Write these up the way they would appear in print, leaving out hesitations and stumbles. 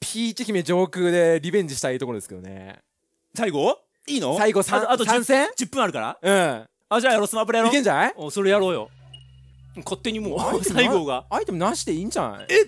ピーチ姫上空でリベンジしたいところですけどね。 最後いいの？ 最後あと 3戦 10分あるから。 うん。 あ、じゃあやろう、スマブラやろう。 いけんじゃない？ それやろうよ。勝手にもう最後がアイテムなしでいいんじゃない？ え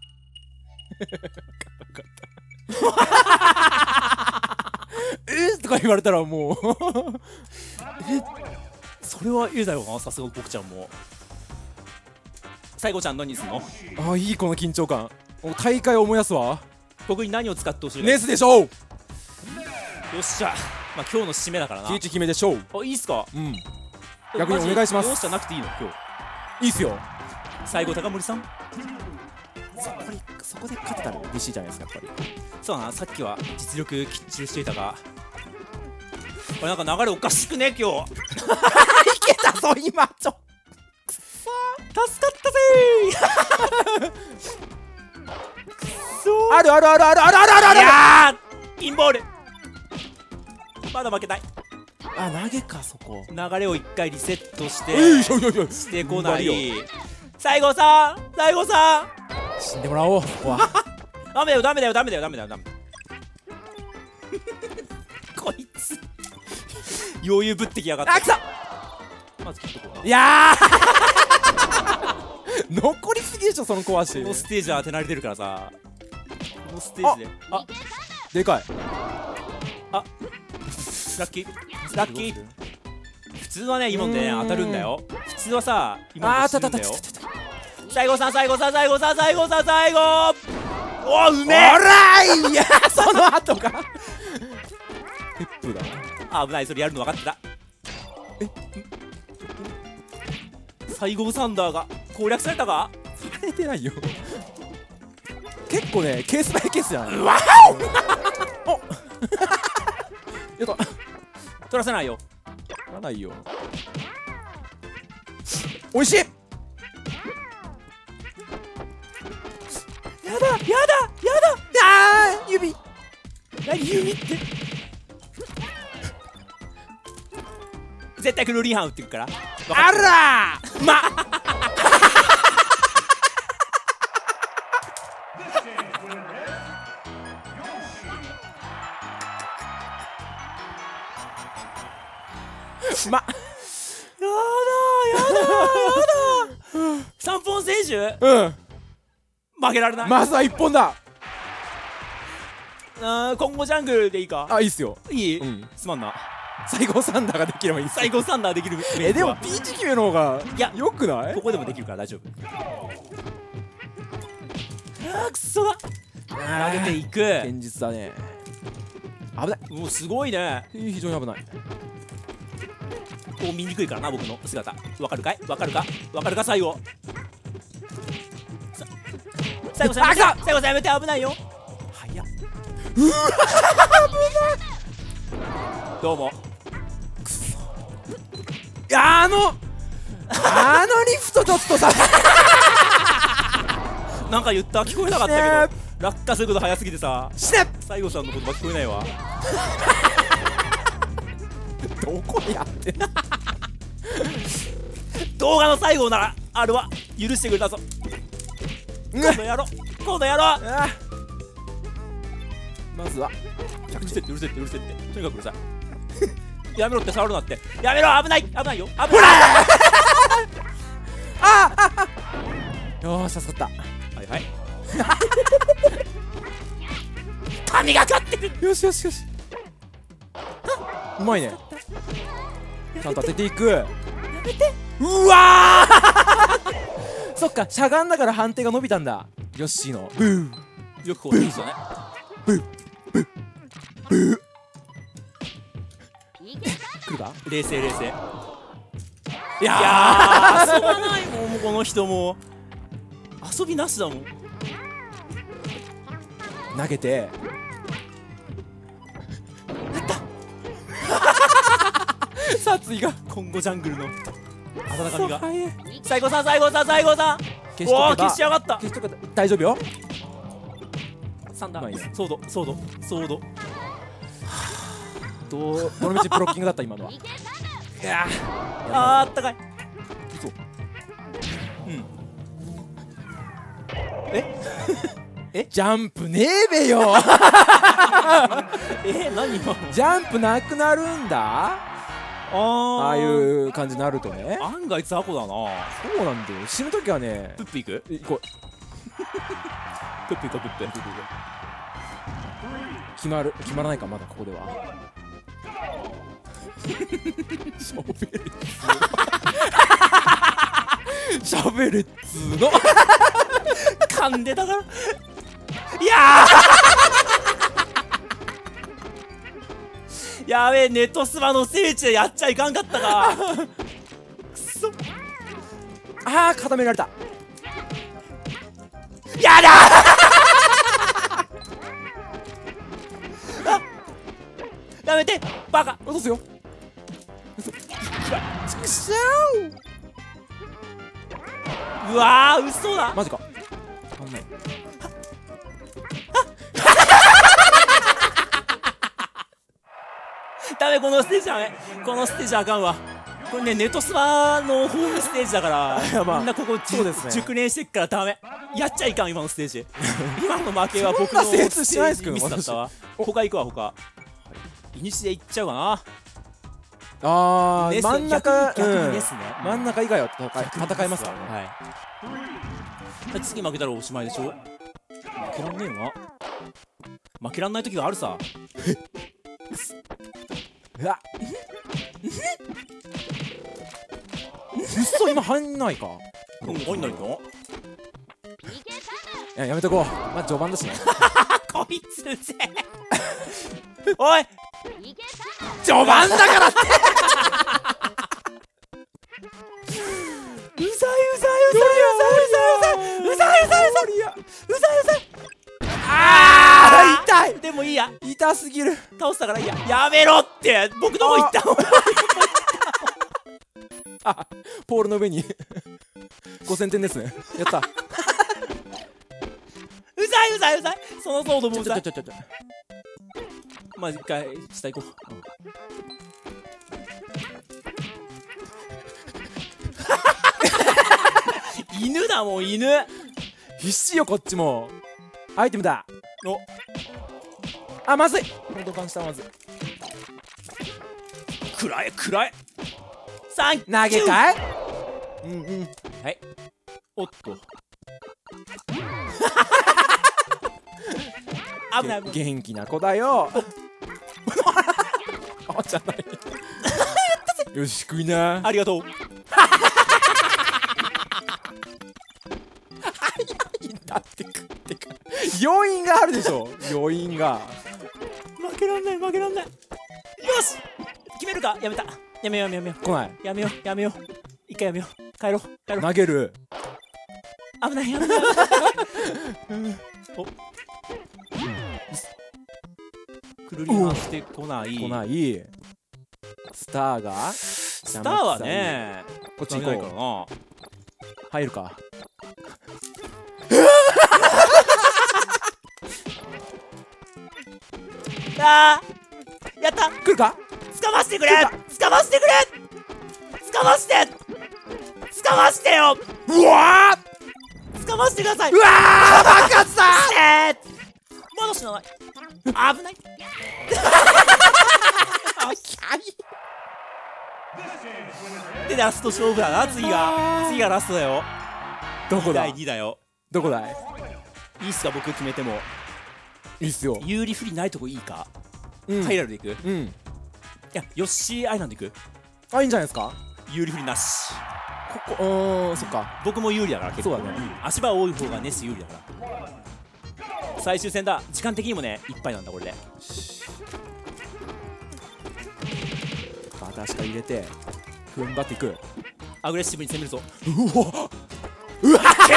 えとか言われたらもうそれは嫌だよな、さすが僕ちゃんも。最後ちゃん何すんの？ あ、いいこの緊張感。大会を思い出すわ。 僕に何を使ってほしい？ ネスでしょう。よっしゃ。まあ今日の締めだからな。 ピーチ姫でしょう。 あ、いいっすか？ うん。逆にお願いします。 よっしゃなくていいの今日。 いいっすよ。 最後高森さん。 そこで勝てたら嬉しいじゃないですか、やっぱり。 そうだな、さっきは実力きっちりしていたが、これなんか流れおかしくね今日。いけたぞ今ちょ。 くそー、助かったぜー。くそー。 あるあるあるあるあるあるあるある。 いやー、ピンボール。まだ負けない。 あ、投げかそこ。 流れを一回リセットしてこない。西郷さん、西郷さん。 死んでもらおう。 ダメだよダメだよダメだよダメだよダメだよ。こいつ余裕ぶってきやがって。 あ、来た。 まず切っとこう。 いやー残りすぎでしょその壊し。 このステージは当てられてるからさ。このステージででかい。 ラッキーラッキー。普通はね今ので当たるんだよ。普通はさ今ので死ぬんだよ。西郷さん西郷さん西郷さん西郷さん西郷。おうめえ。 おらーい。いやその後がテップだ。 あ、危ない。それやるの分かってた。西郷サンダーが攻略されたか？ されてないよ。結構ねケースバイケースじゃない。 わおおやった。 取らせないよ。 取らないよ。おいしい。 やだやだやだ。 あー指。 何指って。絶対クルーリンハン打ってくから。 あらーままやだやだやだ。三本選手負けられない。 まずは1本だ。 今後ジャングルでいいか？ あ、いいっすよ。 いい？すまんな。 西郷サンダーができればいいっすよ。 西郷サンダーできる。 でもピーチ姫の方がいやよくない？ ここでもできるから大丈夫。あーくそだ。投げていく。 堅実だね。危ない。 もうすごいね。 非常に危ない。 こう見にくいからな僕の姿。わかるかい？わかるか？わかるか最後。最後さんやめて。最後さんやめて。危ないよ。早っ。うわ危ない。どうも。 くそ。いやあのリフトちょっとさなんか言った？聞こえなかったけど落下速度速すぎてさ。西郷さんの言葉聞こえないわ。 どこでやってんの？ 動画の最後ならあれは許してくれたぞ。今度やろう今度やろう。 まずはうるせえってうるせえってうるせえってとにかくうるさい。やめろって触るなって。やめろ危ない危ないよ危ない。 よーし助かった。 はいはい。神がかってる。 よしよしよし。うまいね。ちゃんと当てていく。やめて。うわーそっか、しゃがんだから判定が伸びたんだ。ヨッシーのブー。 よくこういいですよね。 ブーブーブー。来るか？ 冷静冷静。いやー遊ばないもんこの人も。遊びなしだもん。 投げて。殺意が今後ジャングルの温かみが。 早い。 西郷さん西郷さん西郷さん。おお消しやがった。 消しとけば大丈夫よ。 サンダーソードソードソード。 どのみちブロッキングだった今のは。いやあったかい。 そう。 うん。えジャンプねえべよ何今の。 ジャンプなくなるんだ。ああいう感じになるとね。 案外雑魚だな。 そうなんだよ。死ぬ時はね、 プップいく。 行こう。 プップいこうプップ。 決まらないか、まだここでは。しゃべるしゃべるっつーの噛んでたから。いややべえ、ネットスマの聖地でやっちゃいかんかったか。くそ。 ああ、固められた。 やだあ、やめてバカ。 落とすよ。 くしょうわー、嘘だ。 マジか。あんない。 ダメ、このステージダメ。このステージあかんわ。これね、ネトスマのホームステージだからまあみんなここそうですね熟練してっからダメ。やっちゃいかん、今のステージ。今の負けは僕のそんな精通しないですけどミスだったわ。他行くわ、他。イニシで行っちゃうかな。 ああ、真ん中、 逆にですね。 真ん中以外は戦いますからね。 はい。次負けたらおしまいでしょ。負けらんねえよな。負けらんない時があるさ。 うわ嘘、今入んないか。 入んないの？ いや、やめとこう。まあ序盤だしね。 こいつぜ。おい、 序盤だからってうざいうざいうざいうざいうざいうざいうざいうざいうざいうざい。 あー痛い。 でもいいや、 痛すぎる。 倒したからいいや。やめろって、僕の方行ったもん。 あ、ポールの上に5000点ですね。やった。 うざいうざいうざい。そのソードもうざい。まあ一回下行こう。犬だもん、犬。 必死よこっちも。アイテムだ。 お、 あ、まずい。ドカンしたらまずい。 暗い暗い。サンキュー。 投げかい。うんうん。 はい。おっと。危ない危ない。 元気な子だよ。あ、じゃない。よし、食いな。 ありがとう。 だって食ってか。要因があるでしょ。要因が。 負けらんない負けらんない。よし、決めるか。やめた。やめようやめようやめよ来ない。 うやめようやめよう。一回やめよう。帰ろう帰ろう。 投げる。 危ない危ない危ない。お、くるり回してこない。 来ない。スターが。 スターはね、 こっち行こないからな。 う。入るか。 あー、やった。 来るか。 捕ましてくれ。捕ましてくれ。捕まして。捕ましてよ。 うわー、捕ましてください。 うわー、爆発だー。まだ死なない。危ない。で、ラスト勝負だな。次がラストだよ。 どこだ。 第2だよ。 どこだい。 いいっすか、僕決めても。 いいっすよ。 有利不利ないとこいいか。 うんハイラルでいく。いうん。 や、ヨッシーアイランドいく。 あ、いいんじゃないですか。 有利不利なし。 ここ、そっか。 僕も有利だから結構。 そうだね。 足場多い方がネス有利だから。最終戦だ。時間的にもね、いっぱいなんだこれで。 バターしか入れて踏ん張っていく。 アグレッシブに攻めるぞ。 うわ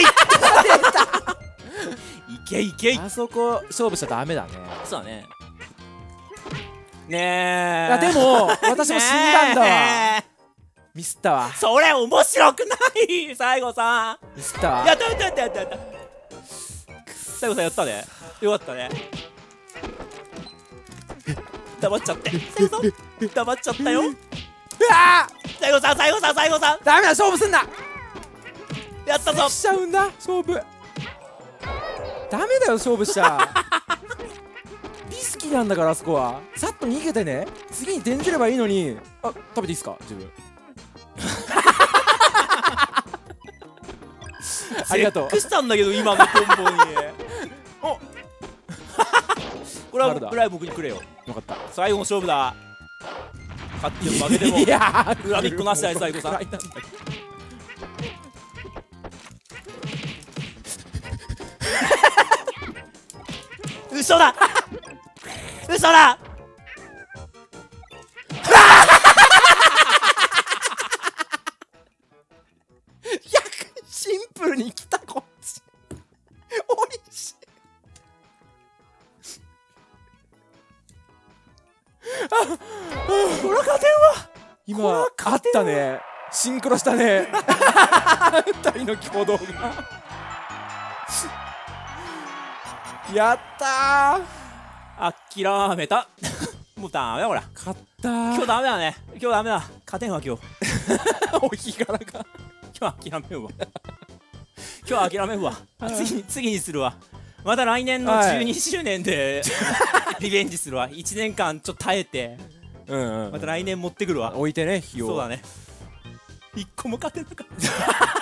いけいけいけ。 あそこ勝負しちゃダメだね。 そうだね。ねえ。 いやでも私も死んだんだわ。ミスったわ。 それ面白くない最後さん。 ミスったわ。 やったやったやったやったやった。最後さんやったね。よかったね。黙っちゃって。最後さん黙っちゃったよ。 うわ最後さん最後さん最後さん。 ダメだ、勝負すんな。 やったぞ。 しちゃうんだ勝負。 ダメだよ勝負しちゃリスキーなんだからあそこはさっと逃げてね次に転じればいいのに。あ、食べていいですか自分ありがとう。 チェックしたんだけど今のコンボにおこれは僕にくれよ。 よかった。 最後の勝負だ。勝っても負けてもいやー恨みっこなしだよ最後さん。嘘だ嘘だシンプルに来たこっちおいしい。 この加点は今あったね。シンクロしたね二人の共同がやったー。諦めたもうダメだこれ。 勝った今日ダメだね。今日ダメだ。勝てんわ今日。 お日柄が今日諦めるわ今日諦めるわ。次にするわ。また来年の12周年でリベンジするわ。1年間ちょっと耐えてまた来年持ってくるわ。 置いてね、費用。 そうだね。1個も勝てなかった